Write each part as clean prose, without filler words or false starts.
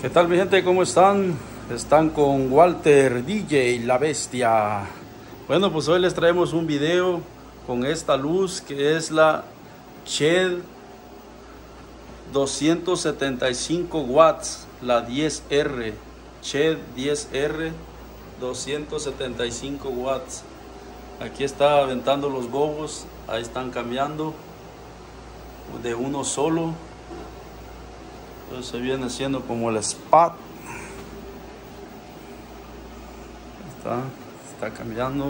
¿Qué tal mi gente? ¿Cómo están? Están con Walter DJ La Bestia. Bueno, pues hoy les traemos un video con esta luz que es la Shed 275 watts, la 10R, Shed 10R 275 watts. Aquí está aventando los gobos, ahí están cambiando de uno solo. Entonces se viene haciendo como el spot. Está cambiando.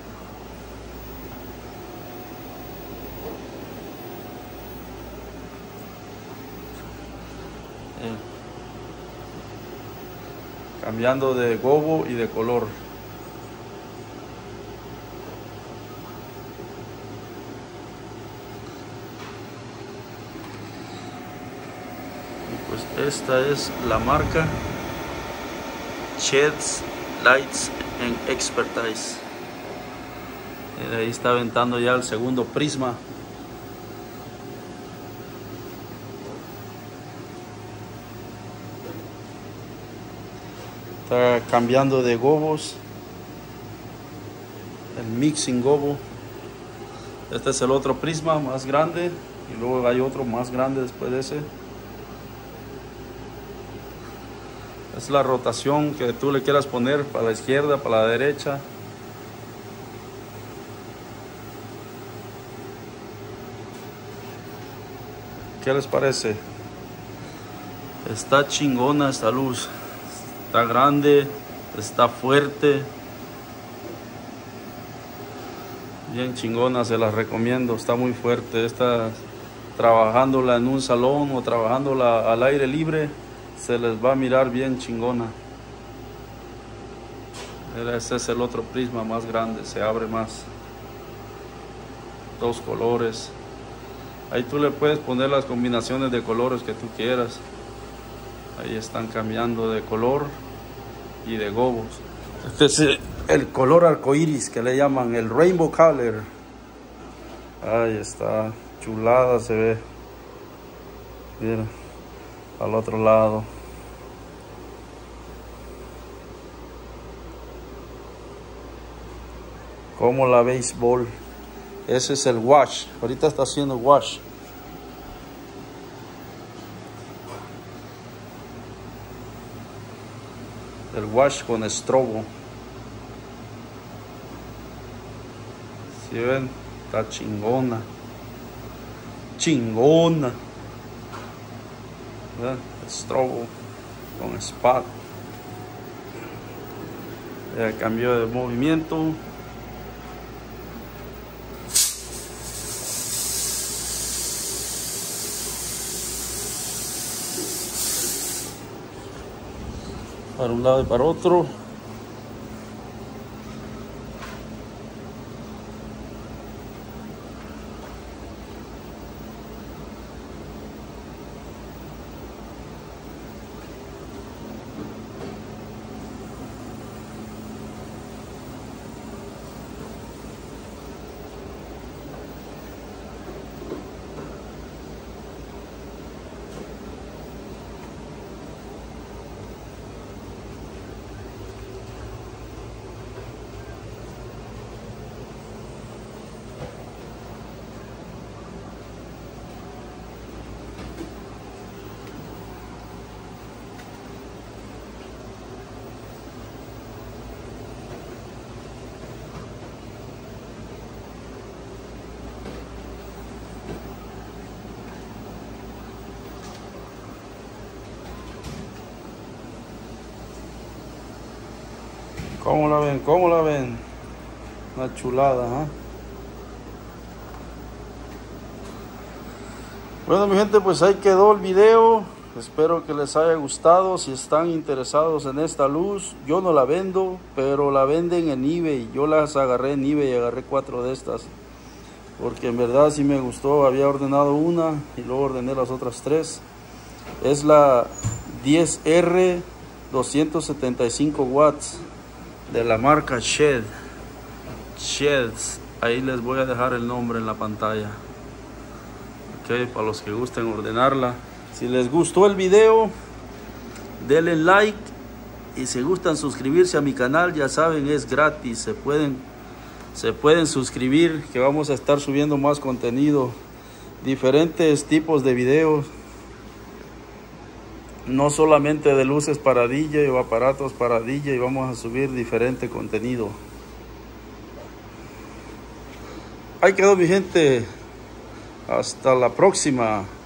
Cambiando de gobo y de color. Pues esta es la marca Sheds Lights and Expertise. Y ahí está aventando ya el segundo prisma. Está cambiando de gobos, el mixing gobo. Este es el otro prisma más grande y luego hay otro más grande después de ese. Es la rotación que tú le quieras poner para la izquierda, para la derecha. ¿Qué les parece? Está chingona esta luz. Está grande, está fuerte. Bien chingona, se las recomiendo. Está muy fuerte. Está trabajándola en un salón o trabajándola al aire libre. Se les va a mirar bien chingona. Ese es el otro prisma más grande, se abre más. Dos colores. Ahí tú le puedes poner las combinaciones de colores que tú quieras. Ahí están cambiando de color y de gobos. Este es el color arcoíris que le llaman el rainbow color. Ahí está, chulada se ve. Mira. Al otro lado. Como la béisbol. Ese es el wash. Ahorita está haciendo wash. El wash con estrobo. Si ven, está chingona. Chingona. Estrobo con spot. Cambio de movimiento. Para un lado y para otro. ¿Cómo la ven? ¿Cómo la ven? Una chulada, ¿eh? Bueno, mi gente, pues ahí quedó el video. Espero que les haya gustado. Si están interesados en esta luz, yo no la vendo, pero la venden en eBay. Yo las agarré en eBay y agarré 4 de estas. Porque en verdad sí me gustó. Había ordenado una y luego ordené las otras 3. Es la 10R 275 watts. De la marca Shed. Sheds. Ahí les voy a dejar el nombre en la pantalla. Ok, para los que gusten ordenarla. Si les gustó el video, denle like y si gustan suscribirse a mi canal, ya saben, es gratis, se pueden suscribir, que vamos a estar subiendo más contenido, diferentes tipos de videos, no solamente de luces para DJ o aparatos para DJ, vamos a subir diferente contenido. Ahí quedó mi gente, hasta la próxima.